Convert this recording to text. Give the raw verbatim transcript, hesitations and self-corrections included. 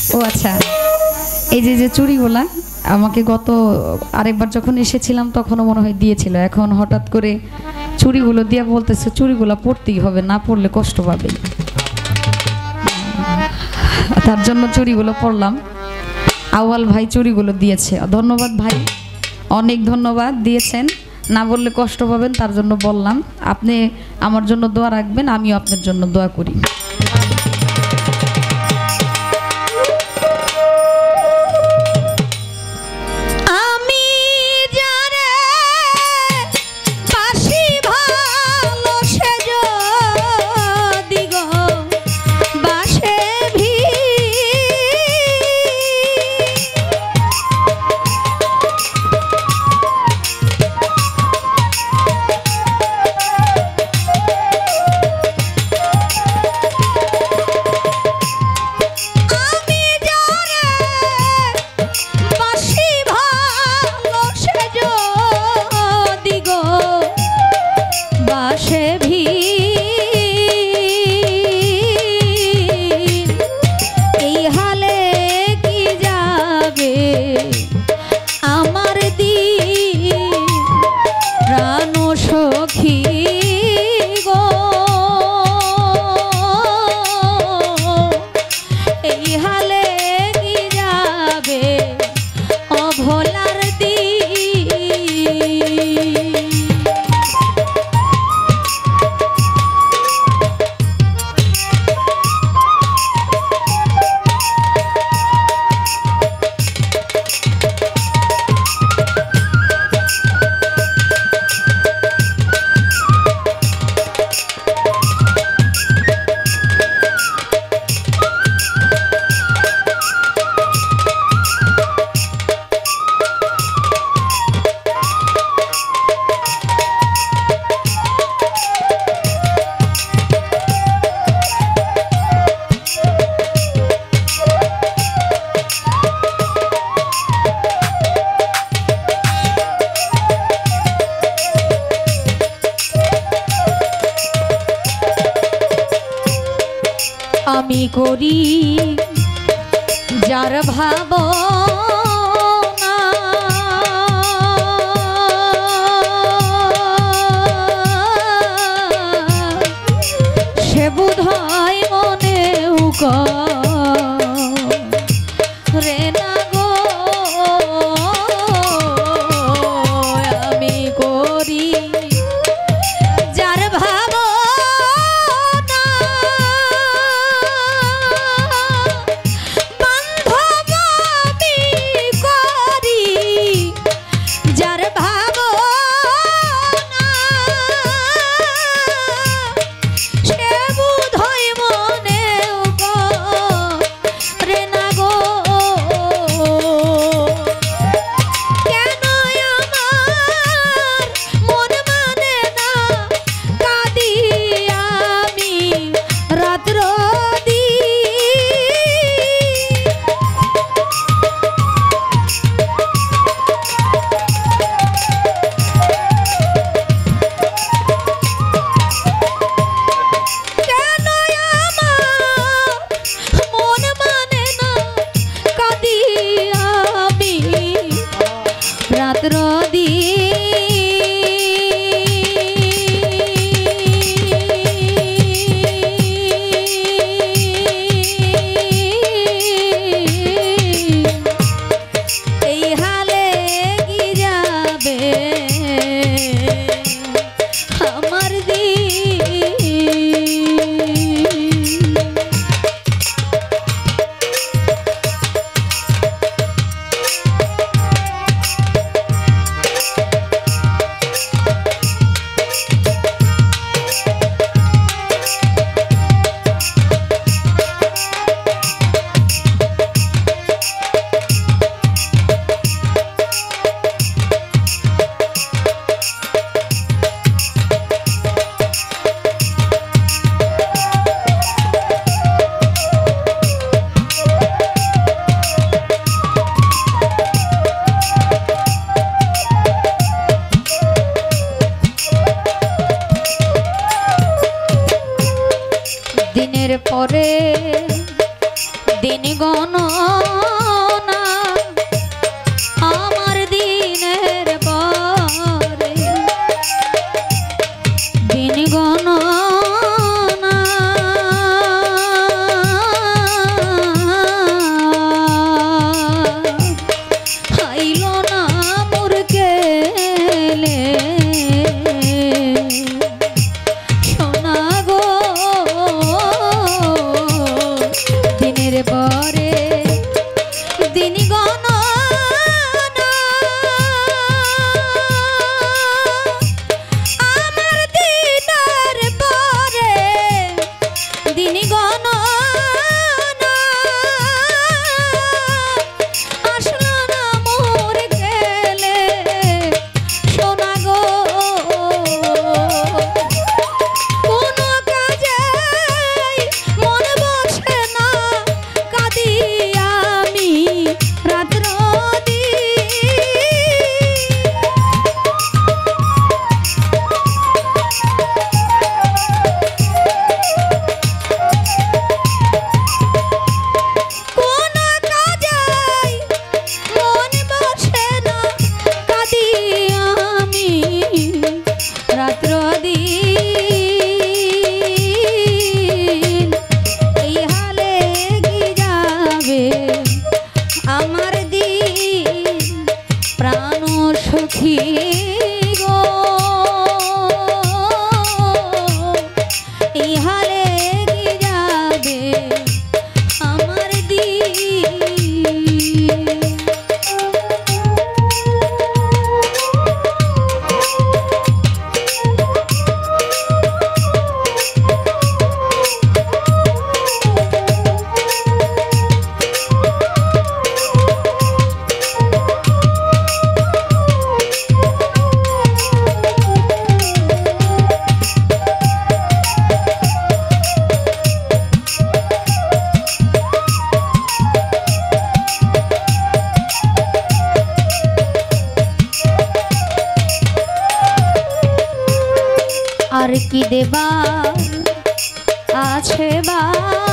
ও আচ্ছা, এই যে যে চুড়িগুলা আমাকে গত আরেকবার যখন এসেছিলাম তখনও মনে হয় দিয়েছিল, এখন হঠাৎ করে চুড়িগুলো দিয়ে বলতেছে চুড়িগুলো পরতেই হবে, না পরলে কষ্ট পাবে, তার জন্য চুড়িগুলো পরলাম। আউয়াল ভাই চুড়িগুলো দিয়েছে, ধন্যবাদ ভাই, অনেক ধন্যবাদ, দিয়েছেন, না বললে কষ্ট পাবেন তার জন্য বললাম। আপনি আমার জন্য দোয়া রাখবেন, আমিও আপনার জন্য দোয়া করি। আমি করি যার ভাবনা, সে বোধহয় মনেও করে না গো। আমি করি যার ভাবনা, বান্ধব গণনা আমার দিনের পরে দিন গণনা আইলো না মোর গেলে সোনা গো দিনের পরে দিন গণনা আমার দিদার পরে দিন গণনা আসলো না মোর গেলে সোনা গো কোনো কাজে মন বসে না কাঁদি আমি রাত্র কোনো কাজে মন বসে না কাঁদি আমি রাত্র দিন এই হালে কি যাবে আমার দিন প্রাণ সখী গো এই হালে কি যাবে আমার দিন আর কি দেবা আছে বা